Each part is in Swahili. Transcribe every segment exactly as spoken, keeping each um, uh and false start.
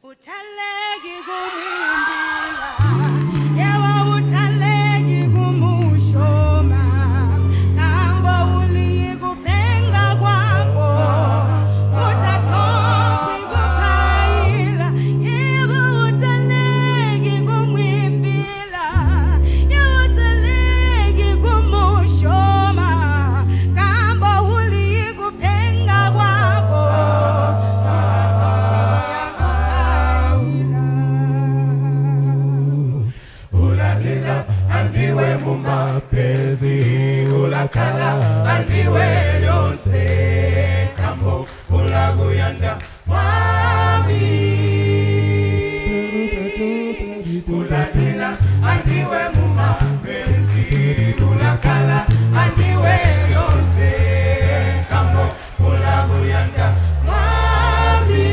Utalegi kumimbila, yewa utalegi kumushoma, kambo uli kupenga kwako, utatoki kukaila, yewa utalegi kumimbila, yewa utalegi kumushoma, kambo uli kupenga kwako. Andiwe mumapezi ulakala andiwe lyose kambo ulaguyanda mami uladila andiwe mumapezi ulakala andiwe lyose kambo ulaguyanda mami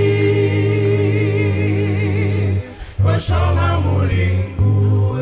Oshoma mulingu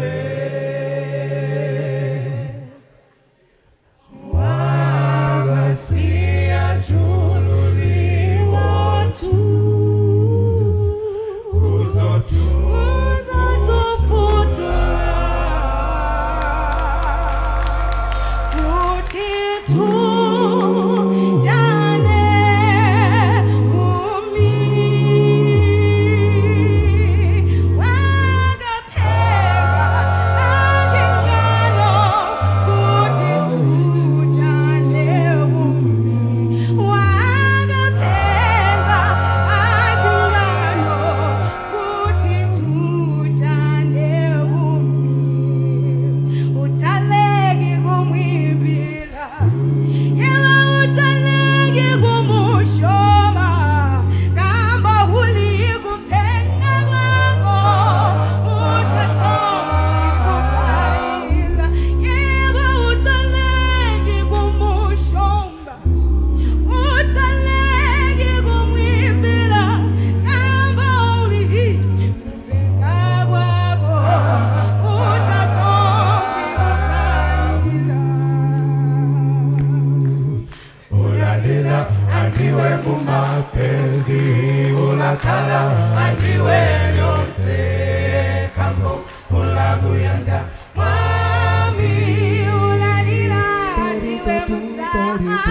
andiwe mumapezi ulakala andiwe lyose kambo ulaguyanda mami Ulalila andiwe musaha,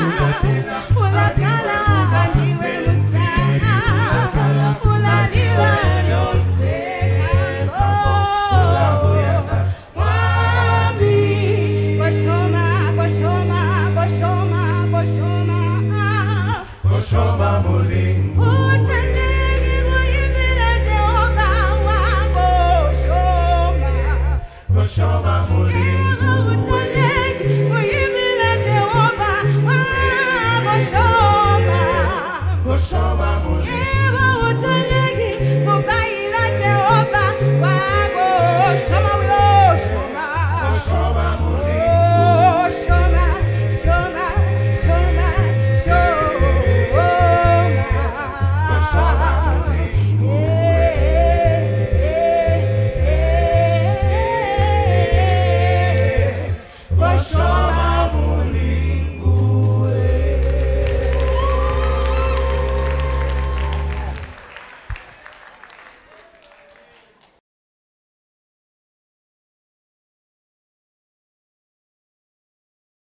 ulakala andiwe musaha, ulalila lyose kambo ulaguyanda mami. Boshoma, boshoma, boshoma, boshoma. Oshoma mulingu Utalegi kuyimbila Jehova wangu Oshoma. Oshoma mulingu Utalegi kuyimbila Jehova wangu Oshoma. Oshoma